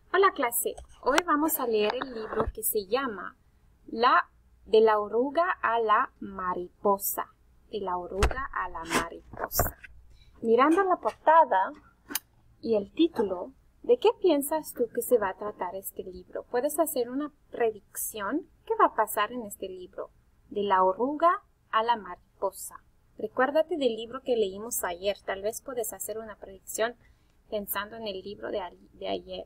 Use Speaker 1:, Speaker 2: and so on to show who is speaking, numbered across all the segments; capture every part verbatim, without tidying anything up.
Speaker 1: Hola clase, hoy vamos a leer el libro que se llama La de la oruga a la mariposa. De la oruga a la mariposa. Mirando la portada y el título, ¿de qué piensas tú que se va a tratar este libro? ¿Puedes hacer una predicción? ¿Qué va a pasar en este libro? De la oruga a la mariposa. Recuérdate del libro que leímos ayer. Tal vez puedes hacer una predicción pensando en el libro de, de ayer.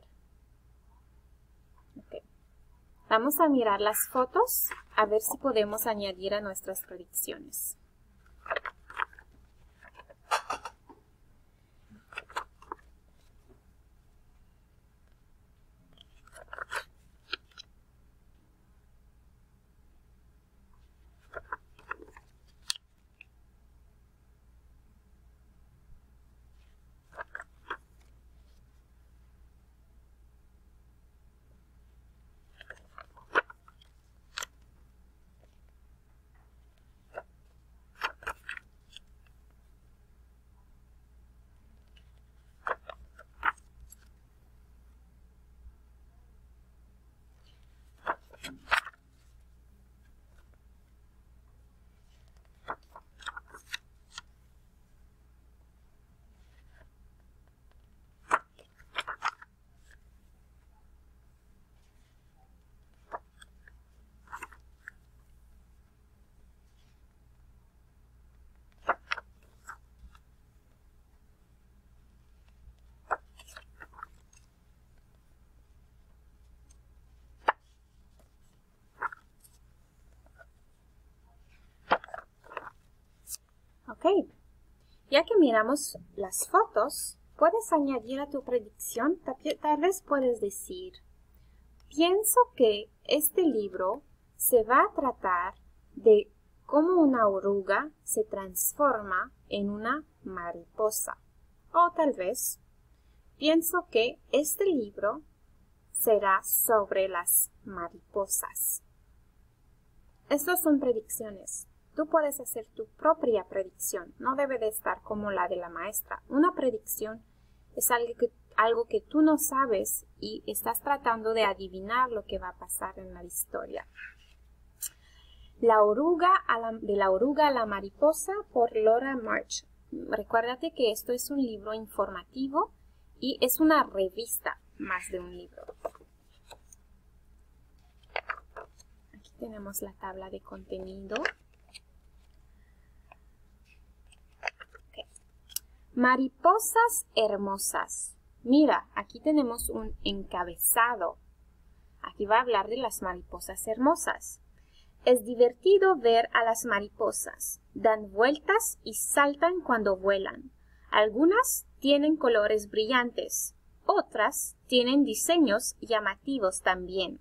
Speaker 1: Okay. Vamos a mirar las fotos a ver si podemos añadir a nuestras predicciones. Ok, ya que miramos las fotos, puedes añadir a tu predicción, tal vez puedes decir, pienso que este libro se va a tratar de cómo una oruga se transforma en una mariposa. O tal vez, pienso que este libro será sobre las mariposas. Estas son predicciones. Tú puedes hacer tu propia predicción. No debe de estar como la de la maestra. Una predicción es algo que, algo que tú no sabes y estás tratando de adivinar lo que va a pasar en la historia. La oruga a la, de la oruga a la mariposa por Laura March. Recuérdate que esto es un libro informativo y es una revista más de un libro. Aquí tenemos la tabla de contenido. Mariposas hermosas. Mira, aquí tenemos un encabezado. Aquí va a hablar de las mariposas hermosas. Es divertido ver a las mariposas. Dan vueltas y saltan cuando vuelan. Algunas tienen colores brillantes. Otras tienen diseños llamativos también.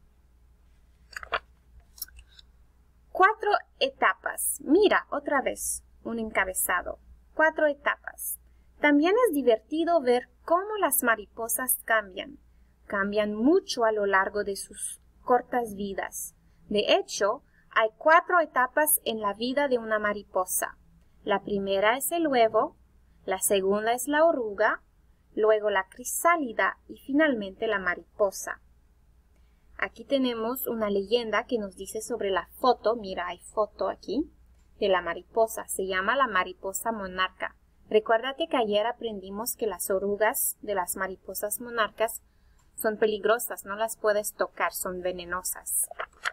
Speaker 1: Cuatro etapas. Mira, otra vez, un encabezado. Cuatro etapas. También es divertido ver cómo las mariposas cambian. Cambian mucho a lo largo de sus cortas vidas. De hecho, hay cuatro etapas en la vida de una mariposa. La primera es el huevo, la segunda es la oruga, luego la crisálida y finalmente la mariposa. Aquí tenemos una leyenda que nos dice sobre la foto. Mira, hay foto aquí. De la mariposa. Se llama la mariposa monarca. Recuérdate que ayer aprendimos que las orugas de las mariposas monarcas son peligrosas, no las puedes tocar, son venenosas.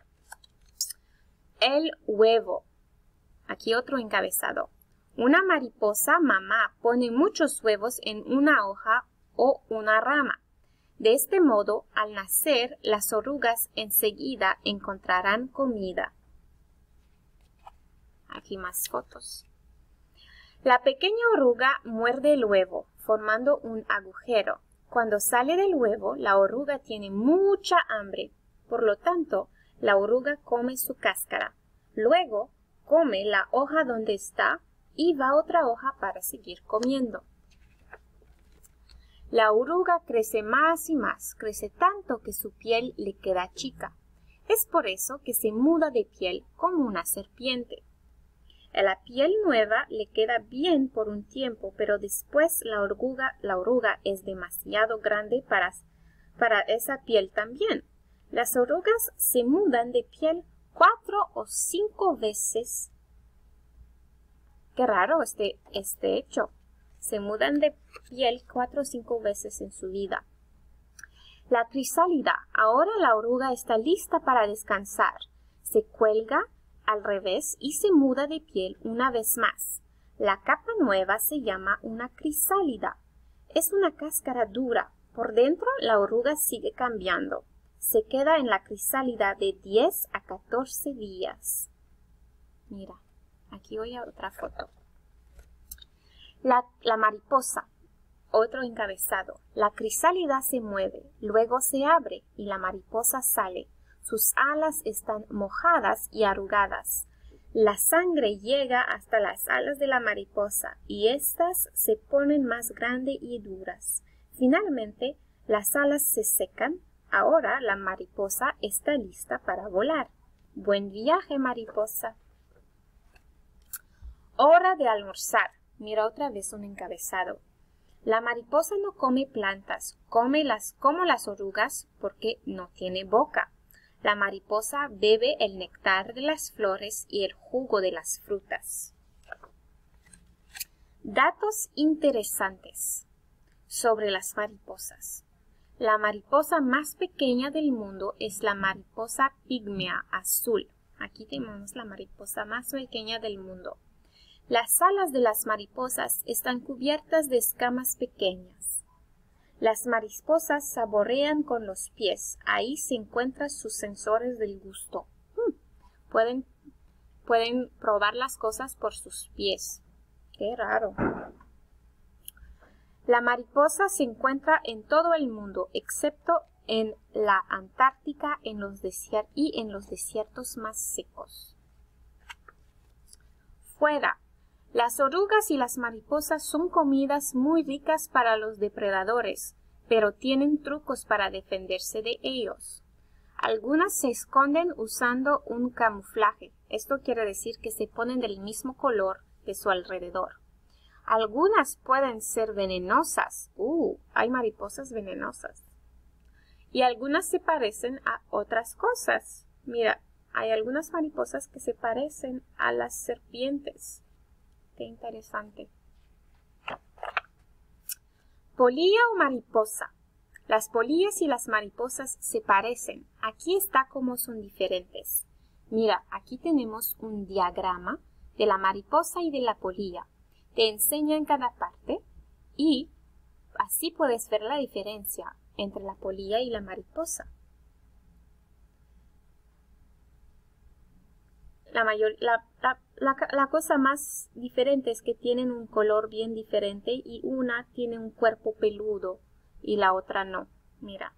Speaker 1: El huevo. Aquí otro encabezado. Una mariposa mamá pone muchos huevos en una hoja o una rama. De este modo, al nacer, las orugas enseguida encontrarán comida. Aquí más fotos. La pequeña oruga muerde el huevo, formando un agujero. Cuando sale del huevo, la oruga tiene mucha hambre. Por lo tanto, la oruga come su cáscara. Luego, come la hoja donde está y va a otra hoja para seguir comiendo. La oruga crece más y más, crece tanto que su piel le queda chica. Es por eso que se muda de piel como una serpiente. La piel nueva le queda bien por un tiempo, pero después la oruga, la oruga es demasiado grande para, para esa piel también. Las orugas se mudan de piel cuatro o cinco veces. Qué raro este, este hecho. Se mudan de piel cuatro o cinco veces en su vida. La crisálida. Ahora la oruga está lista para descansar. Se cuelga al revés y se muda de piel una vez más. La capa nueva se llama una crisálida. Es una cáscara dura. Por dentro la oruga sigue cambiando. Se queda en la crisálida de diez a catorce días. Mira, aquí voy a otra foto. La, la mariposa. Otro encabezado. La crisálida se mueve, luego se abre y la mariposa sale. Sus alas están mojadas y arrugadas. La sangre llega hasta las alas de la mariposa y éstas se ponen más grandes y duras. Finalmente, las alas se secan. Ahora la mariposa está lista para volar. Buen viaje, mariposa. Hora de almorzar. Mira otra vez un encabezado. La mariposa no come plantas, come las, como las orugas porque no tiene boca. La mariposa bebe el néctar de las flores y el jugo de las frutas. Datos interesantes sobre las mariposas. La mariposa más pequeña del mundo es la mariposa pigmea azul. Aquí tenemos la mariposa más pequeña del mundo. Las alas de las mariposas están cubiertas de escamas pequeñas. Las mariposas saborean con los pies. Ahí se encuentran sus sensores del gusto. Hmm. Pueden, pueden probar las cosas por sus pies. Qué raro. La mariposa se encuentra en todo el mundo, excepto en la Antártica en los desier- y en los desiertos más secos. Fuera. Las orugas y las mariposas son comidas muy ricas para los depredadores, pero tienen trucos para defenderse de ellos. Algunas se esconden usando un camuflaje. Esto quiere decir que se ponen del mismo color de su alrededor. Algunas pueden ser venenosas. Uh, hay mariposas venenosas. Y algunas se parecen a otras cosas. Mira, hay algunas mariposas que se parecen a las serpientes. Qué interesante. Polilla o mariposa. Las polillas y las mariposas se parecen. Aquí está cómo son diferentes. Mira, aquí tenemos un diagrama de la mariposa y de la polilla. Te enseñan cada parte y así puedes ver la diferencia entre la polilla y la mariposa. La, mayor, la, la, la, la cosa más diferente es que tienen un color bien diferente y una tiene un cuerpo peludo y la otra no. Mira.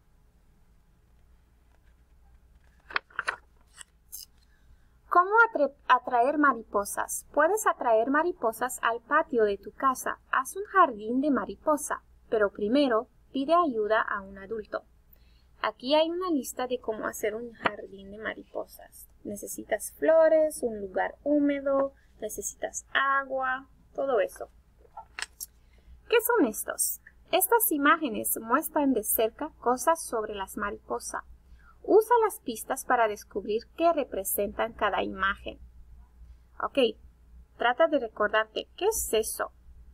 Speaker 1: ¿Cómo atraer mariposas? Puedes atraer mariposas al patio de tu casa. Haz un jardín de mariposa, pero primero pide ayuda a un adulto. Aquí hay una lista de cómo hacer un jardín de mariposas. Necesitas flores, un lugar húmedo, necesitas agua, todo eso. ¿Qué son estos? Estas imágenes muestran de cerca cosas sobre las mariposas. Usa las pistas para descubrir qué representan cada imagen. Ok, trata de recordarte, ¿qué es eso?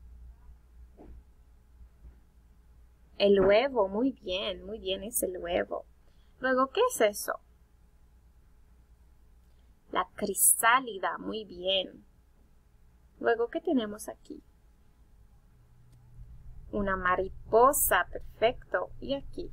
Speaker 1: El huevo, muy bien, muy bien, es el huevo. Luego, ¿qué es eso? La crisálida, muy bien. Luego, ¿qué tenemos aquí? Una mariposa, perfecto. Y aquí.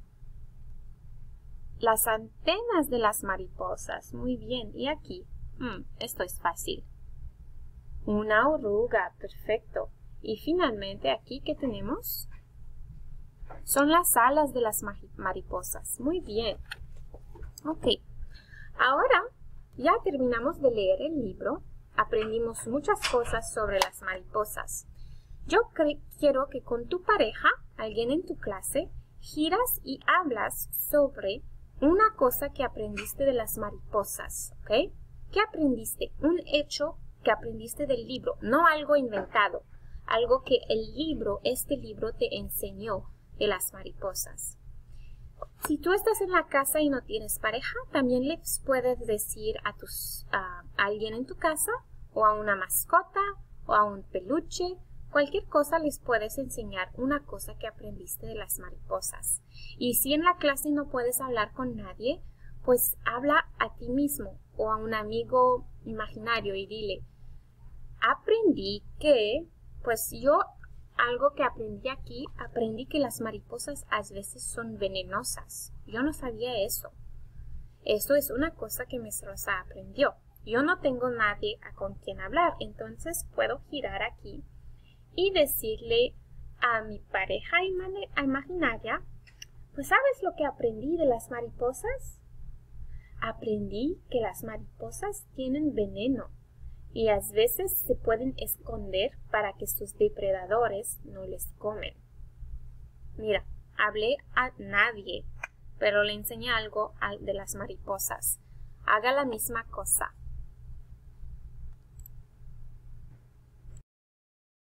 Speaker 1: Las antenas de las mariposas, muy bien. Y aquí, hmm, esto es fácil. Una oruga, perfecto. Y finalmente, aquí, ¿qué tenemos? Son las alas de las mariposas. Muy bien. Ok. Ahora ya terminamos de leer el libro. Aprendimos muchas cosas sobre las mariposas. Yo quiero que con tu pareja, alguien en tu clase, giras y hablas sobre una cosa que aprendiste de las mariposas. ¿Ok? ¿Qué aprendiste? Un hecho que aprendiste del libro, no algo inventado. Algo que el libro, este libro te enseñó de las mariposas. Si tú estás en la casa y no tienes pareja, también les puedes decir a, tus, a alguien en tu casa, o a una mascota, o a un peluche, cualquier cosa les puedes enseñar una cosa que aprendiste de las mariposas. Y si en la clase no puedes hablar con nadie, pues habla a ti mismo o a un amigo imaginario y dile, aprendí que, pues yo, algo que aprendí aquí, aprendí que las mariposas a veces son venenosas. Yo no sabía eso. Esto es una cosa que Miss Rosa aprendió. Yo no tengo nadie con quien hablar, entonces puedo girar aquí y decirle a mi pareja imaginaria, pues ¿sabes lo que aprendí de las mariposas? Aprendí que las mariposas tienen veneno y a veces se pueden esconder para que sus depredadores no les comen. Mira, hablé a nadie, pero le enseñé algo de las mariposas. Haga la misma cosa.